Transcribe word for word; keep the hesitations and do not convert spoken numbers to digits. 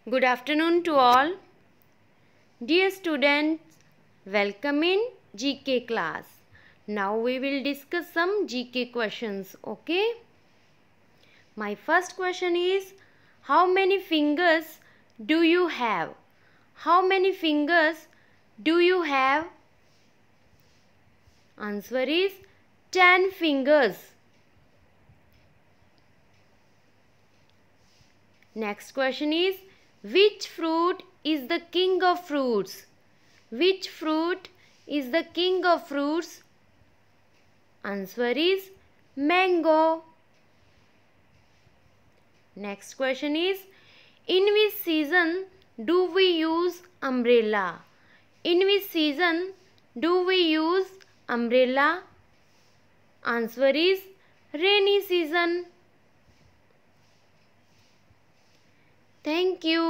Good afternoon to all. Dear students, welcome in G K class. Now we will discuss some G K questions, okay? My first question is, how many fingers do you have? How many fingers do you have? Answer is ten fingers. Next question is, which fruit is the king of fruits? Which fruit is the king of fruits? Answer is mango. Next question is, in which season do we use umbrella? In which season do we use umbrella? Answer is rainy season. Thank you.